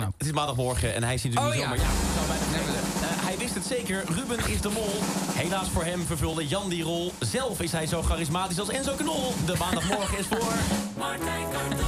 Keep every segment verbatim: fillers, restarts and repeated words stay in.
nou? Het is maandagmorgen en hij ziet het Oh, niet zo, ja. maar ja, ik zou bijna zeggen. Uh, hij wist het zeker, Ruben is de mol. Helaas voor hem vervulde Jan die rol. Zelf is hij zo charismatisch als Enzo Knol. De maandagmorgen is voor Martijn Kardon.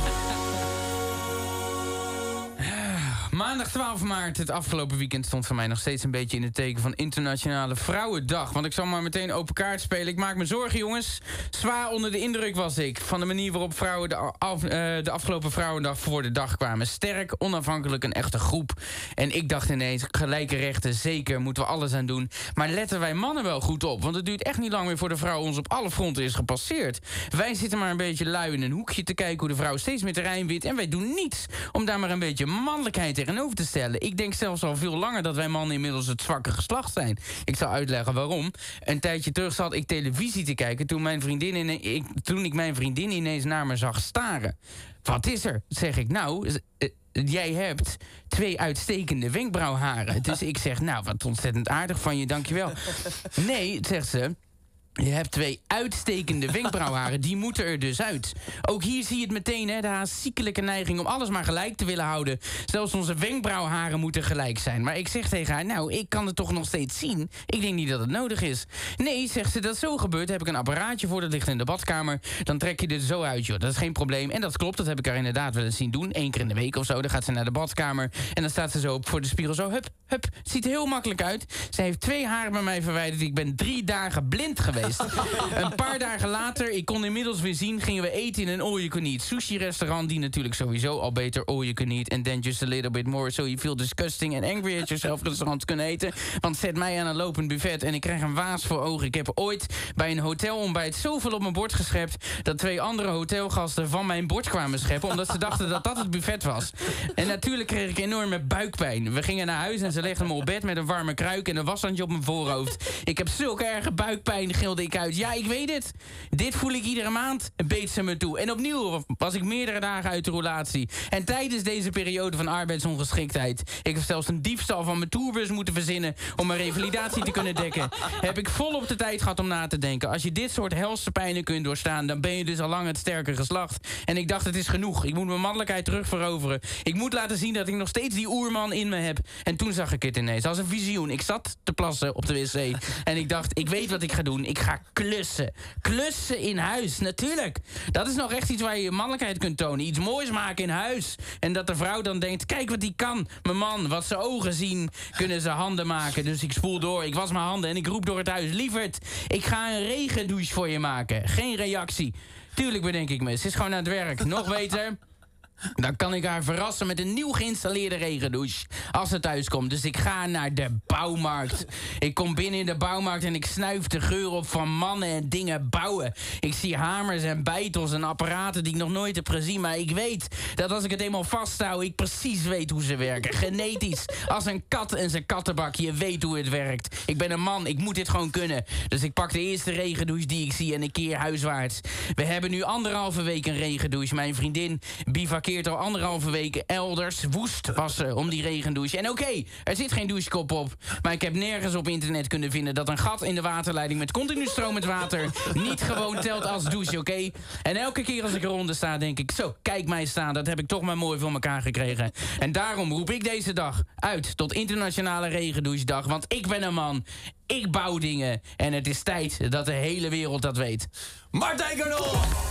Maandag twaalf maart, het afgelopen weekend, stond voor mij nog steeds een beetje in het teken van Internationale Vrouwendag. Want ik zal maar meteen open kaart spelen. Ik maak me zorgen, jongens. Zwaar onder de indruk was ik van de manier waarop vrouwen de, af, uh, de afgelopen Vrouwendag voor de dag kwamen. Sterk, onafhankelijk, een echte groep. En ik dacht ineens, gelijke rechten, zeker, moeten we alles aan doen. Maar letten wij mannen wel goed op, want het duurt echt niet lang meer voor de vrouw ons op alle fronten is gepasseerd. Wij zitten maar een beetje lui in een hoekje te kijken hoe de vrouw steeds meer terrein wint. En wij doen niets om daar maar een beetje mannelijkheid tegenover te stellen. Ik denk zelfs al veel langer dat wij mannen inmiddels het zwakke geslacht zijn. Ik zal uitleggen waarom. Een tijdje terug zat ik televisie te kijken toen, mijn vriendin ine- ik, toen ik mijn vriendin ineens naar me zag staren. Wat is er? Zeg ik, nou, uh, jij hebt twee uitstekende wenkbrauwharen. Dus ik zeg, nou, wat ontzettend aardig van je, dankjewel. Nee, zegt ze, je hebt twee uitstekende wenkbrauwharen, die moeten er dus uit. Ook hier zie je het meteen, hè, de haast ziekelijke neiging om alles maar gelijk te willen houden. Zelfs onze wenkbrauwharen moeten gelijk zijn. Maar ik zeg tegen haar, nou, ik kan het toch nog steeds zien. Ik denk niet dat het nodig is. Nee, zegt ze, dat is zo gebeurt, heb ik een apparaatje voor, dat ligt in de badkamer. Dan trek je dit zo uit, joh. Dat is geen probleem. En dat klopt, dat heb ik haar inderdaad wel eens zien doen. Eén keer in de week of zo, dan gaat ze naar de badkamer. En dan staat ze zo voor de spiegel, zo, hup, hup. Ziet er heel makkelijk uit. Ze heeft twee haren bij mij verwijderd. Ik ben drie dagen blind geweest. Een paar dagen later, ik kon inmiddels weer zien, gingen we eten in een all-you-can-eat sushi-restaurant, die natuurlijk sowieso al beter all-you-can-eat and then just a little bit more so you feel disgusting and angry at yourself restaurant kunnen eten. Want zet mij aan een lopend buffet en ik krijg een waas voor ogen. Ik heb ooit bij een hotelontbijt zoveel op mijn bord geschept dat twee andere hotelgasten van mijn bord kwamen scheppen, omdat ze dachten dat dat het buffet was. En natuurlijk kreeg ik enorme buikpijn. We gingen naar huis en ze legden me op bed met een warme kruik en een washandje op mijn voorhoofd. Ik heb zulke erge buikpijn, gilde ik uit. Ja, ik weet het. Dit voel ik iedere maand, beet ze me toe. En opnieuw was ik meerdere dagen uit de roulatie. En tijdens deze periode van arbeidsongeschiktheid, ik heb zelfs een diefstal van mijn tourbus moeten verzinnen om mijn revalidatie te kunnen dekken, heb ik volop de tijd gehad om na te denken. Als je dit soort helse pijnen kunt doorstaan, dan ben je dus al lang het sterke geslacht. En ik dacht, het is genoeg. Ik moet mijn mannelijkheid terugveroveren. Ik moet laten zien dat ik nog steeds die oerman in me heb. En toen zag ik het ineens, als een visioen. Ik zat te plassen op de wc en ik dacht, ik weet wat ik ga doen. Ik ga klussen. Klussen in huis, natuurlijk. Dat is nog echt iets waar je je mannelijkheid kunt tonen. Iets moois maken in huis. En dat de vrouw dan denkt, kijk wat die kan. Mijn man, wat zijn ogen zien, kunnen ze handen maken. Dus ik spoel door, ik was mijn handen en ik roep door het huis. Lieverd, ik ga een regendouche voor je maken. Geen reactie. Tuurlijk bedenk ik me, ze is gewoon aan het werk. Nog beter, dan kan ik haar verrassen met een nieuw geïnstalleerde regendouche als ze thuis komt. Dus ik ga naar de bouwmarkt. Ik kom binnen in de bouwmarkt en ik snuif de geur op van mannen en dingen bouwen. Ik zie hamers en bijtels en apparaten die ik nog nooit heb gezien. Maar ik weet dat als ik het eenmaal vasthoud, ik precies weet hoe ze werken. Genetisch. Als een kat en zijn kattenbak. Je weet hoe het werkt. Ik ben een man, ik moet dit gewoon kunnen. Dus ik pak de eerste regendouche die ik zie en ik keer huiswaarts. We hebben nu anderhalve week een regendouche. Mijn vriendin bivakkeert al anderhalve weken elders. Woest was ze om die regendouche. En oké, okay, er zit geen douchekop op. Maar ik heb nergens op internet kunnen vinden dat een gat in de waterleiding met continu stromend water niet gewoon telt als douche, oké? Okay? En elke keer als ik eronder sta, denk ik, zo, kijk mij staan, dat heb ik toch maar mooi voor elkaar gekregen. En daarom roep ik deze dag uit tot Internationale Regendouchedag, want ik ben een man. Ik bouw dingen. En het is tijd dat de hele wereld dat weet. Martijn Kardon!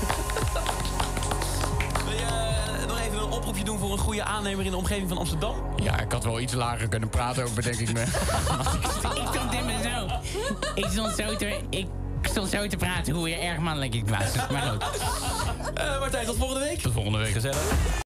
Even een oproepje doen voor een goede aannemer in de omgeving van Amsterdam? Ja, ik had wel iets lager kunnen praten ook, bedenk ik me. Ik stond in me zo. Ik stond zo te... Ik stond zo te praten hoe je erg mannelijk ik was. Maar goed. Uh, Martijn, tot volgende week. Tot volgende week. Gezellig.